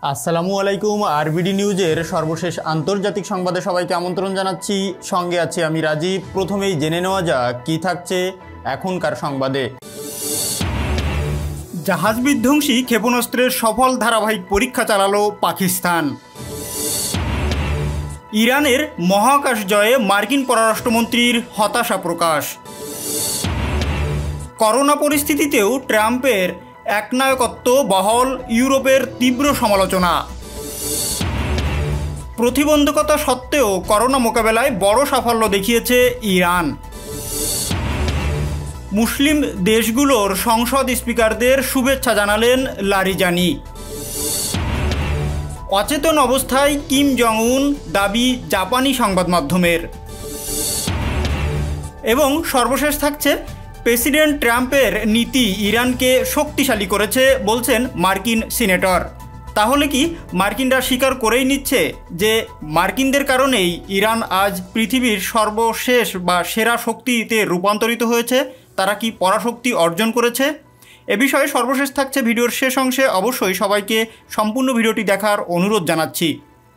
আসসালামু আলাইকুম। আরবিডি নিউজের সর্বশেষ আন্তর্জাতিক সংবাদে সবাইকে আমন্ত্রণ জানাচ্ছি। সঙ্গে আছি আমি রাজীব। প্রথমেই জেনে নেওয়া যাক কী থাকছে এখনকার সংবাদে। জাহাজ বিধ্বংসী ক্ষেপণাস্ত্রের সফল ধারাবাহিক পরীক্ষা চালালো পাকিস্তান। ইরানের মহাকাশ জয়ে মার্কিন পররাষ্ট্রমন্ত্রীর হতাশা প্রকাশ। করোনা পরিস্থিতিতেও ট্রাম্পের একনায়কত্ব বহাল, ইউরোপের তীব্র সমালোচনা। প্রতিবন্ধকতা সত্ত্বেও করোনা মোকাবেলায় বড় সাফল্য দেখিয়েছে ইরান। মুসলিম দেশগুলোর সংসদ স্পিকারদের শুভেচ্ছা জানালেন লারিজানি। অচেতন অবস্থায় কিম জং উন, দাবি জাপানি সংবাদ মাধ্যমের। এবং সর্বশেষ থাকছে, প্রেসিডেন্ট ট্রাম্পের নীতি ইরানকে শক্তিশালী করেছে বলছেন মার্কিন সিনেটর। তাহলে কি মার্কিনরা স্বীকার করেই নিচ্ছে যে মার্কিনদের কারণেই ইরান আজ পৃথিবীর সর্বশেষ বা সেরা শক্তিতে রূপান্তরিত হয়েছে? তারা কি পরাশক্তি অর্জন করেছে? এ বিষয়ে সর্বশেষ থাকছে ভিডিওর শেষ অংশে। অবশ্যই সবাইকে সম্পূর্ণ ভিডিওটি দেখার অনুরোধ জানাচ্ছি।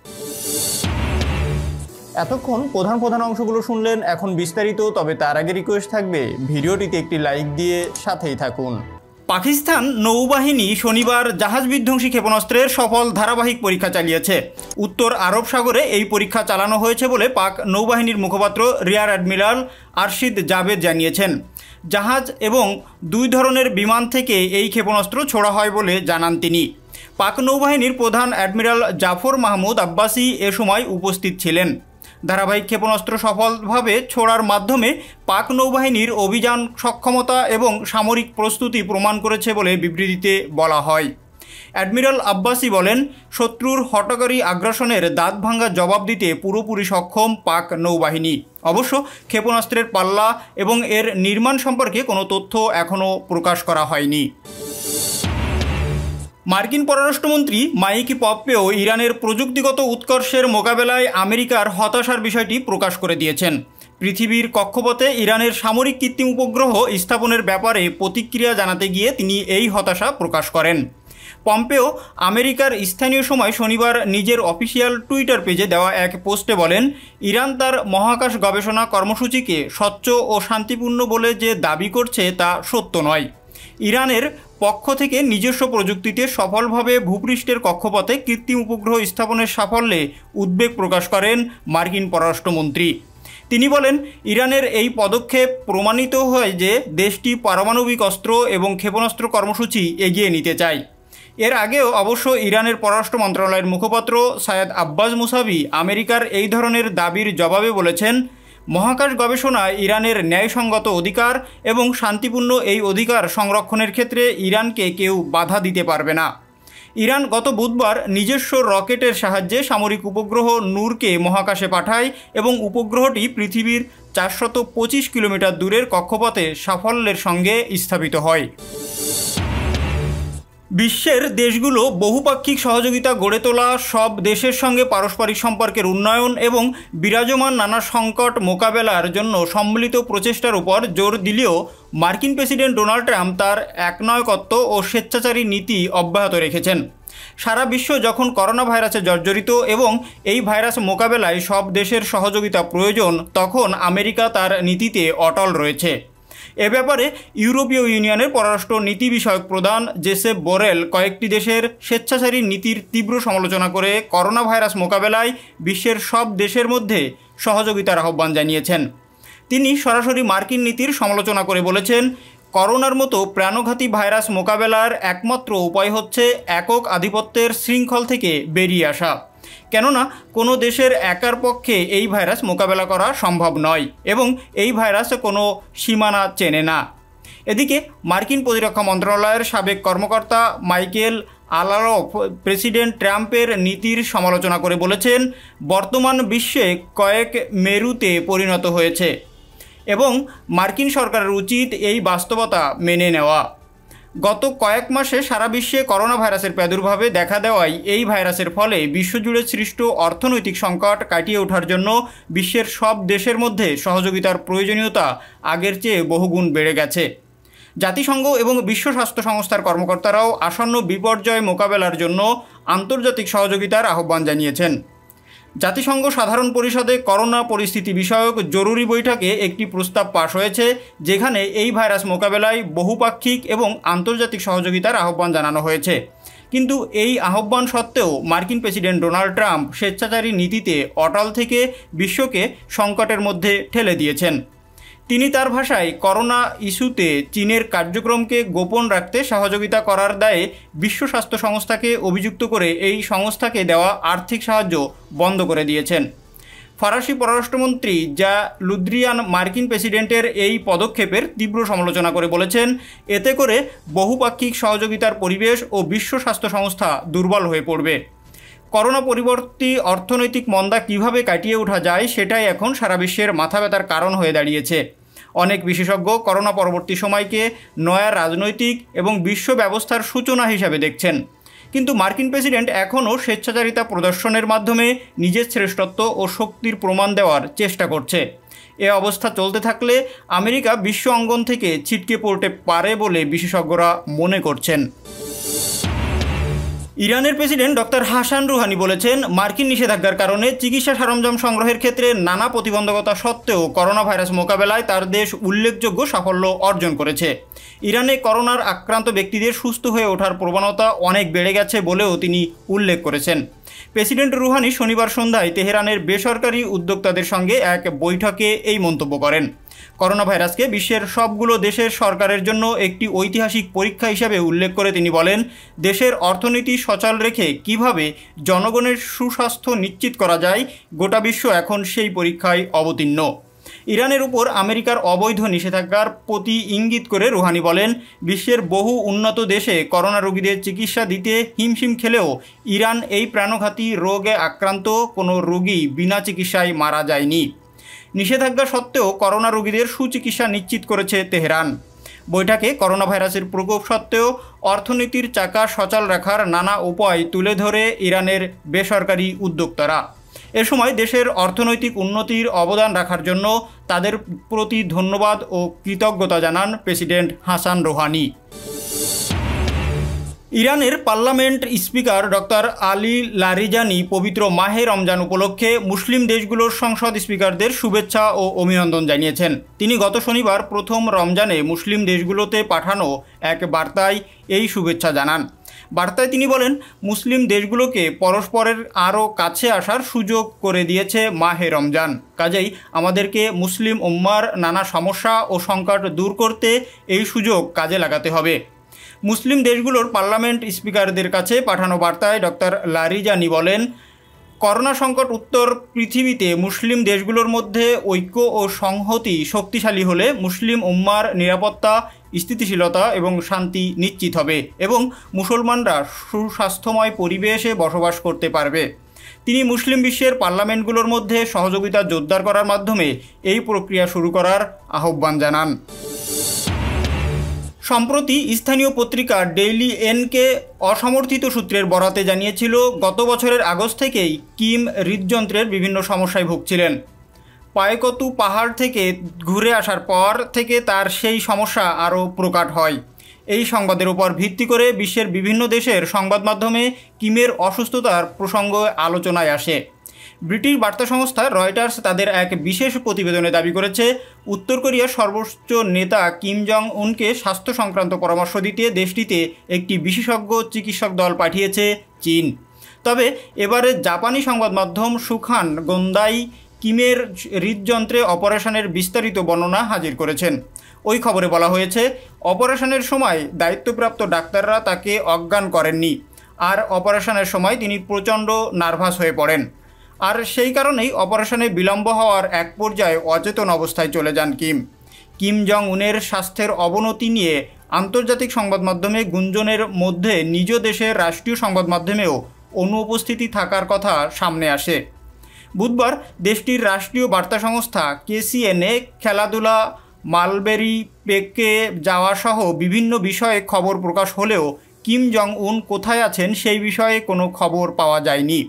এতক্ষণ প্রধান অংশগুলো শুনলেন, এখন বিস্তারিত। তবে তার আগে রিকোয়েস্ট থাকবে ভিডিওটিতে একটি লাইক দিয়ে সাথেই থাকুন। পাকিস্তান নৌবাহিনী শনিবার জাহাজ বিধ্বংসী ক্ষেপণাস্ত্রের সফল ধারাবাহিক পরীক্ষা চালিয়েছে। উত্তর আরব সাগরে এই পরীক্ষা চালানো হয়েছে বলে পাক নৌবাহিনীর মুখপাত্র রিয়ার অ্যাডমিরাল আরশিদ জাভেদ জানিয়েছেন। জাহাজ এবং দুই ধরনের বিমান থেকে এই ক্ষেপণাস্ত্র ছোড়া হয় বলে জানান তিনি। পাক নৌবাহিনীর প্রধান অ্যাডমিরাল জাফর মাহমুদ আব্বাসি এ সময় উপস্থিত ছিলেন। ধারাবাহিক ক্ষেপণাস্ত্র সফলভাবে ছোড়ার মাধ্যমে পাক নৌবাহিনীর অভিযান সক্ষমতা এবং সামরিক প্রস্তুতি প্রমাণ করেছে বলে বিবৃতিতে বলা হয়। অ্যাডমিরাল আব্বাসি বলেন, শত্রুর হঠকারী আগ্রাসনের দাঁত ভাঙ্গা জবাব দিতে পুরোপুরি সক্ষম পাক নৌবাহিনী। অবশ্য ক্ষেপণাস্ত্রের পাল্লা এবং এর নির্মাণ সম্পর্কে কোনো তথ্য এখনও প্রকাশ করা হয়নি। মার্কিন পররাষ্ট্রমন্ত্রী মাইক পম্পেও ইরানের প্রযুক্তিগত উৎকর্ষের মোকাবেলায় আমেরিকার হতাশার বিষয়টি প্রকাশ করে দিয়েছেন। পৃথিবীর কক্ষপথে ইরানের সামরিক কৃত্রিম উপগ্রহ স্থাপনের ব্যাপারে প্রতিক্রিয়া জানাতে গিয়ে তিনি এই হতাশা প্রকাশ করেন। পম্পেও আমেরিকার স্থানীয় সময় শনিবার নিজের অফিসিয়াল টুইটার পেজে দেওয়া এক পোস্টে বলেন, ইরান তার মহাকাশ গবেষণা কর্মসূচিকে স্বচ্ছ ও শান্তিপূর্ণ বলে যে দাবি করছে তা সত্য নয়। ইরানের পক্ষ থেকে নিজস্ব প্রযুক্তিতে সফলভাবে ভূপৃষ্ঠের কক্ষপথে কৃত্রিম উপগ্রহ স্থাপনের সাফল্যে উদ্বেগ প্রকাশ করেন মার্কিন পররাষ্ট্রমন্ত্রী। তিনি বলেন, ইরানের এই পদক্ষেপ প্রমাণিত হয় যে দেশটি পারমাণবিক অস্ত্র এবং ক্ষেপণাস্ত্র কর্মসূচি এগিয়ে নিতে চায়। এর আগেও অবশ্য ইরানের পররাষ্ট্র মন্ত্রণালয়ের মুখপাত্র সায়েদ আব্বাস মুসাবি আমেরিকার এই ধরনের দাবির জবাবে বলেছেন, মহাকাশ গবেষণায় ইরানের ন্যায়সঙ্গত অধিকার এবং শান্তিপূর্ণ এই অধিকার সংরক্ষণের ক্ষেত্রে ইরানকে কেউ বাধা দিতে পারবে না। ইরান গত বুধবার নিজস্ব রকেটের সাহায্যে সামরিক উপগ্রহ নূরকে মহাকাশে পাঠায় এবং উপগ্রহটি পৃথিবীর 425 কিলোমিটার দূরের কক্ষপথে সাফল্যের সঙ্গে স্থাপিত হয়। বিশ্বের দেশগুলো বহুপাক্ষিক সহযোগিতা গড়ে তোলা, সব দেশের সঙ্গে পারস্পরিক সম্পর্কের উন্নয়ন এবং বিরাজমান নানা সংকট মোকাবেলার জন্য সম্মিলিত প্রচেষ্টার উপর জোর দিলেও মার্কিন প্রেসিডেন্ট ডোনাল্ড ট্রাম্প তার একনায়কত্ব ও স্বেচ্ছাচারী নীতি অব্যাহত রেখেছেন। সারা বিশ্ব যখন করোনা ভাইরাসে জর্জরিত এবং এই ভাইরাস মোকাবেলায় সব দেশের সহযোগিতা প্রয়োজন, তখন আমেরিকা তার নীতিতে অটল রয়েছে। এ ব্যাপারে ইউরোপীয় ইউনিয়নের পররাষ্ট্র নীতি বিষয়ক প্রধান জোসেপ বোরেল কয়েকটি দেশের স্বেচ্ছাচারী নীতির তীব্র সমালোচনা করে করোনা ভাইরাস মোকাবেলায় বিশ্বের সব দেশের মধ্যে সহযোগিতার আহ্বান জানিয়েছেন। তিনি সরাসরি মার্কিন নীতির সমালোচনা করে বলেছেন, করোনার মতো প্রাণঘাতী ভাইরাস মোকাবেলার একমাত্র উপায় হচ্ছে একক আধিপত্যের শৃঙ্খল থেকে বেরিয়ে আসা। কেননা কোনো দেশের একার পক্ষে এই ভাইরাস মোকাবেলা করা সম্ভব নয় এবং এই ভাইরাস কোনো সীমানা চেনে না। এদিকে মার্কিন প্রতিরক্ষা মন্ত্রণালয়ের সাবেক কর্মকর্তা মাইকেল আলারফ প্রেসিডেন্ট ট্রাম্পের নীতির সমালোচনা করে বলেছেন, বর্তমান বিশ্বে কয়েক মেরুতে পরিণত হয়েছে এবং মার্কিন সরকারের উচিত এই বাস্তবতা মেনে নেওয়া। গত কয়েক মাসে সারা বিশ্বে করোনা ভাইরাসের প্রাদুর্ভাবে দেখা দেওয়ায় এই ভাইরাসের ফলে বিশ্বজুড়ে সৃষ্ট অর্থনৈতিক সংকট কাটিয়ে ওঠার জন্য বিশ্বের সব দেশের মধ্যে সহযোগিতার প্রয়োজনীয়তা আগের চেয়ে বহুগুণ বেড়ে গেছে। জাতিসংঘ এবং বিশ্ব স্বাস্থ্য সংস্থার কর্মকর্তারাও আসন্ন বিপর্যয় মোকাবেলার জন্য আন্তর্জাতিক সহযোগিতার আহ্বান জানিয়েছেন। জাতিসংঘ সাধারণ পরিষদে করোনা পরিস্থিতি বিষয়ক জরুরি বৈঠকে একটি প্রস্তাব পাশ হয়েছে, যেখানে এই ভাইরাস মোকাবেলায় বহুপাক্ষিক এবং আন্তর্জাতিক সহযোগিতার আহ্বান জানানো হয়েছে। কিন্তু এই আহ্বান সত্ত্বেও মার্কিন প্রেসিডেন্ট ডোনাল্ড ট্রাম্প স্বেচ্ছাচারী নীতিতে অটল থেকে বিশ্বকে সংকটের মধ্যে ঠেলে দিয়েছেন। তিনি তার ভাষায় করোনা ইস্যুতে চীনের কার্যক্রমকে গোপন রাখতে সহযোগিতা করার দায়ে বিশ্ব স্বাস্থ্য সংস্থাকে অভিযুক্ত করে এই সংস্থাকে দেওয়া আর্থিক সাহায্য বন্ধ করে দিয়েছেন। ফরাসি পররাষ্ট্রমন্ত্রী জা লুদ্রিয়ান মার্কিন প্রেসিডেন্টের এই পদক্ষেপের তীব্র সমালোচনা করে বলেছেন, এতে করে বহুপাক্ষিক সহযোগিতার পরিবেশ ও বিশ্ব স্বাস্থ্য সংস্থা দুর্বল হয়ে পড়বে। করোনা পরিবর্তী অর্থনৈতিক মন্দা কিভাবে কাটিয়ে ওঠা যায় সেটাই এখন সারা বিশ্বের মাথা ব্যথার কারণ হয়ে দাঁড়িয়েছে। অনেক বিশেষজ্ঞ করোনা পরবর্তী সময়কে নয়া রাজনৈতিক এবং বিশ্ব ব্যবস্থার সূচনা হিসাবে দেখছেন। কিন্তু মার্কিন প্রেসিডেন্ট এখনও স্বেচ্ছাচারিতা প্রদর্শনের মাধ্যমে নিজের শ্রেষ্ঠত্ব ও শক্তির প্রমাণ দেওয়ার চেষ্টা করছে। এ অবস্থা চলতে থাকলে আমেরিকা বিশ্ব অঙ্গন থেকে ছিটকে পড়তে পারে বলে বিশেষজ্ঞরা মনে করছেন। ইরানের প্রেসিডেন্ট ডক্টর হাসান রুহানি বলেছেন, মার্কিন নিষেধাজ্ঞার কারণে চিকিৎসা সরঞ্জাম সংগ্রহের ক্ষেত্রে নানা প্রতিবন্ধকতা সত্ত্বেও করোনা ভাইরাস মোকাবেলায় তার দেশ উল্লেখযোগ্য সাফল্য অর্জন করেছে। ইরানে করোনার আক্রান্ত ব্যক্তিদের সুস্থ হয়ে ওঠার প্রবণতা অনেক বেড়ে গেছে বলেও তিনি উল্লেখ করেছেন। প্রেসিডেন্ট রুহানি শনিবার সন্ধ্যায় তেহরানের বেসরকারি উদ্যোক্তাদের সঙ্গে এক বৈঠকে এই মন্তব্য করেন। করোনা ভাইরাসকে বিশ্বের সবগুলো দেশের সরকারের জন্য একটি ঐতিহাসিক পরীক্ষা হিসাবে উল্লেখ করে তিনি বলেন, দেশের অর্থনীতি সচল রেখে কিভাবে জনগণের সুস্বাস্থ্য নিশ্চিত করা যায়, গোটা বিশ্ব এখন সেই পরীক্ষায় অবতীর্ণ। ইরানের উপর আমেরিকার অবৈধ নিষেধাজ্ঞার প্রতি ইঙ্গিত করে রুহানি বলেন, বিশ্বের বহু উন্নত দেশে করোনা রোগীদের চিকিৎসা দিতে হিমশিম খেলেও ইরান এই প্রাণঘাতী রোগে আক্রান্ত কোনো রোগী বিনা চিকিৎসায় মারা যায়নি। নিষেধাজ্ঞা সত্ত্বেও করোনা রোগীদের সুচিকিৎসা নিশ্চিত করেছে তেহরান। বৈঠকে করোনা ভাইরাসের প্রকোপ সত্ত্বেও অর্থনীতির চাকা সচল রাখার নানা উপায় তুলে ধরে ইরানের বেসরকারি উদ্যোক্তারা। এ সময় দেশের অর্থনৈতিক উন্নতির অবদান রাখার জন্য তাদের প্রতি ধন্যবাদ ও কৃতজ্ঞতা জানান প্রেসিডেন্ট হাসান রুহানি। ইরানের parliament speaker doctor Ali Larijani পবিত্র মাহে রমজান উপলক্ষে মুসলিম দেশগুলোর সংসদ স্পিকারদের শুভেচ্ছা ও অভিনন্দন জানিয়েছেন। তিনি গত শনিবার প্রথম রমজানে মুসলিম দেশগুলোতে পাঠানো এক বার্তায় এই শুভেচ্ছা জানান। বার্তায় তিনি বলেন, মুসলিম দেশগুলোকে পরস্পরের আরও কাছে আসার সুযোগ করে দিয়েছে মাহে রমজান। কাজেই আমাদেরকে মুসলিম উম্মার নানা সমস্যা ও সংকট দূর করতে এই সুযোগ কাজে লাগাতে হবে। মুসলিম দেশগুলোর পার্লামেন্ট স্পিকারদের কাছে পাঠানো বার্তায় ডক্টর লারিজানি বলেন, করোনা সংকট উত্তর পৃথিবীতে মুসলিম দেশগুলোর মধ্যে ঐক্য ও সংহতি শক্তিশালী হলে মুসলিম উম্মার নিরাপত্তা, স্থিতিশীলতা এবং শান্তি নিশ্চিত হবে এবং মুসলমানরা সুস্বাস্থ্যময় পরিবেশে বসবাস করতে পারবে। তিনি মুসলিম বিশ্বের পার্লামেন্টগুলোর মধ্যে সহযোগিতা জোরদার করার মাধ্যমে এই প্রক্রিয়া শুরু করার আহ্বান জানান। সম্প্রতি স্থানীয় পত্রিকা ডেইলি এনকে অসমর্থিত সূত্রের বরাতে জানিয়েছিল, গত বছরের আগস্ট থেকেই কিম হৃদযন্ত্রের বিভিন্ন সমস্যায় ভুগছিলেন। পায়কতু পাহাড় থেকে ঘুরে আসার পর থেকে তার সেই সমস্যা আরও প্রকট হয়। এই সংবাদের উপর ভিত্তি করে বিশ্বের বিভিন্ন দেশের সংবাদ মাধ্যমে কিমের অসুস্থতার প্রসঙ্গ আলোচনায় আসে। ব্রিটিশ বার্তা সংস্থা রয়টার্স তাদের এক বিশেষ প্রতিবেদনে দাবি করেছে, উত্তর কোরিয়ার সর্বোচ্চ নেতা কিম জং উনকে স্বাস্থ্য সংক্রান্ত পরামর্শ দিতে দেশটিতে একটি বিশেষজ্ঞ চিকিৎসক দল পাঠিয়েছে চীন। তবে এবারে জাপানি সংবাদ মাধ্যম সুখান গোন্দাই কিমের হৃদযন্ত্রে অপারেশনের বিস্তারিত বর্ণনা হাজির করেছেন। ওই খবরে বলা হয়েছে, অপারেশনের সময় দায়িত্বপ্রাপ্ত ডাক্তাররা তাকে অজ্ঞান করেননি, আর অপারেশনের সময় তিনি প্রচণ্ড নার্ভাস হয়ে পড়েন। আর সেই কারণেই অপারেশনে বিলম্ব হওয়ার এক পর্যায়ে অচেতন অবস্থায় চলে যান কিম জং উনের স্বাস্থ্যের অবনতি নিয়ে আন্তর্জাতিক সংবাদ মাধ্যমে গুঞ্জনের মধ্যে নিজ দেশের রাষ্ট্রীয় সংবাদ মাধ্যমেও অনুপস্থিতি থাকার কথা সামনে আসে। বুধবার দেশটির রাষ্ট্রীয় বার্তা সংস্থা কেসিএনএ খেলাধুলা, মালবেরি পেকে যাওয়া সহ বিভিন্ন বিষয়ে খবর প্রকাশ হলেও কিম জং উন কোথায় আছেন সেই বিষয়ে কোনো খবর পাওয়া যায়নি।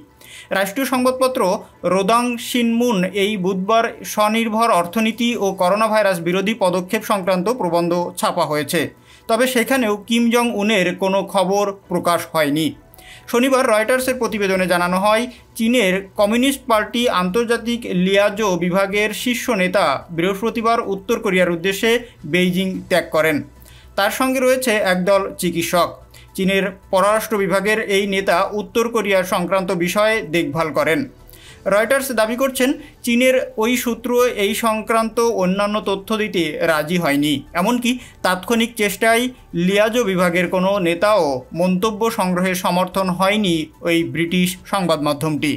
রাষ্ট্রীয় সংবাদপত্র রোদাং শিনমুন এই বুধবার স্বনির্ভর অর্থনীতি ও করোনা ভাইরাস বিরোধী পদক্ষেপ সংক্রান্ত প্রবন্ধ ছাপা হয়েছে, তবে সেখানেও কিম জং উনের কোনো খবর প্রকাশ হয়নি। শনিবার রয়টার্সের প্রতিবেদনে জানানো হয়, চীনের কমিউনিস্ট পার্টি আন্তর্জাতিক লিয়াজো বিভাগের শীর্ষ নেতা বৃহস্পতিবার উত্তর কোরিয়ার উদ্দেশ্যে বেইজিং ত্যাগ করেন। তার সঙ্গে রয়েছে একদল চিকিৎসক। চীনের পররাষ্ট্র বিভাগের এই নেতা উত্তর কোরিয়া সংক্রান্ত বিষয়ে দেখভাল করেন। রয়টার্স দাবি করছেন, চীনের ওই সূত্র এই সংক্রান্ত অন্যান্য তথ্য দিতে রাজি হয়নি। এমনকি তাৎক্ষণিক চেষ্টায় লিয়াজো বিভাগের কোনো নেতাও মন্তব্য সংগ্রহে সমর্থন হয়নি ওই ব্রিটিশ সংবাদ মাধ্যমটি।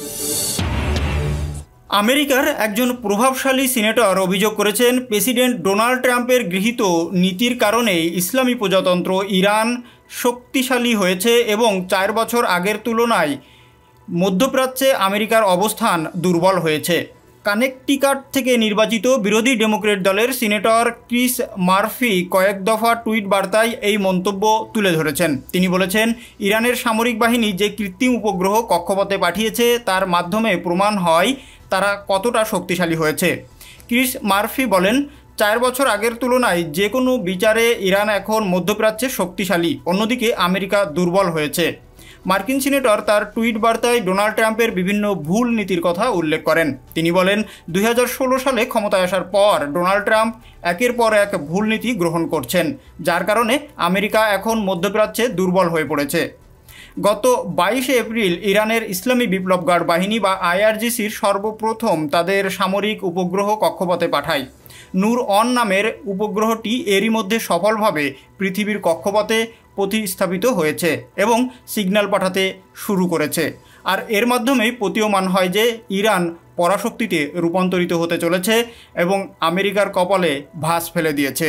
আমেরিকার একজন প্রভাবশালী সিনেটর অভিযোগ করেছেন, প্রেসিডেন্ট ডোনাল্ড ট্রাম্পের গৃহীত নীতির কারণে ইসলামী প্রজাতন্ত্র ইরান শক্তিশালী হয়েছে এবং 4 বছর আগের তুলনায় মধ্যপ্রাচ্যে আমেরিকার অবস্থান দুর্বল হয়েছে। কানেকটিকাট থেকে নির্বাচিত বিরোধী ডেমোক্রেট দলের সিনেটর ক্রিস মার্ফি কয়েক দফা টুইট বার্তায় এই মন্তব্য তুলে ধরেছেন। তিনি বলেছেন, ইরানের সামরিক বাহিনী যে কৃত্রিম উপগ্রহ কক্ষপথে পাঠিয়েছে তার মাধ্যমে প্রমাণ হয় তারা কতটা শক্তিশালী হয়েছে। ক্রিস মার্ফি বলেন, 4 বছর আগের তুলনায় যে কোনো বিচারে ইরান এখন মধ্যপ্রাচ্যে শক্তিশালী, অন্যদিকে আমেরিকা দুর্বল হয়েছে। মার্কিন সিনেটর তার টুইট বার্তায় ডোনাল্ড ট্রাম্পের বিভিন্ন ভুল নীতির কথা উল্লেখ করেন। তিনি বলেন, 2016 সালে ক্ষমতায় আসার পর ডোনাল্ড ট্রাম্প একের পর এক ভুল নীতি গ্রহণ করছেন, যার কারণে আমেরিকা এখন মধ্যপ্রাচ্যে দুর্বল হয়ে পড়েছে। গত 22 এপ্রিল ইরানের ইসলামী বিপ্লব গার্ড বাহিনী বা IRGCর সর্বপ্রথম তাদের সামরিক উপগ্রহ কক্ষপথে পাঠায়। নূর-অন নামের উপগ্রহটি এরই মধ্যে সফলভাবে পৃথিবীর কক্ষপথে প্রতিস্থাপিত হয়েছে এবং সিগন্যাল পাঠাতে শুরু করেছে। আর এর মাধ্যমেই প্রতীয়মান হয় যে ইরান পরাশক্তিতে রূপান্তরিত হতে চলেছে এবং আমেরিকার কপালে ভাঁজ ফেলে দিয়েছে।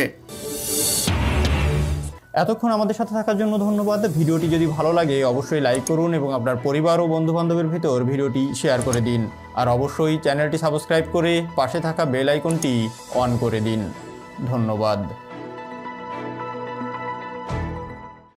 এতক্ষণ আমাদের সাথে থাকার জন্য ধন্যবাদ। ভিডিওটি যদি ভালো লাগে অবশ্যই লাইক করুন এবং আপনার পরিবার ও বন্ধুবান্ধবের ভিতর ভিডিওটি শেয়ার করে দিন। আর অবশ্যই চ্যানেলটি সাবস্ক্রাইব করে পাশে থাকা বেল আইকনটি অন করে দিন। ধন্যবাদ।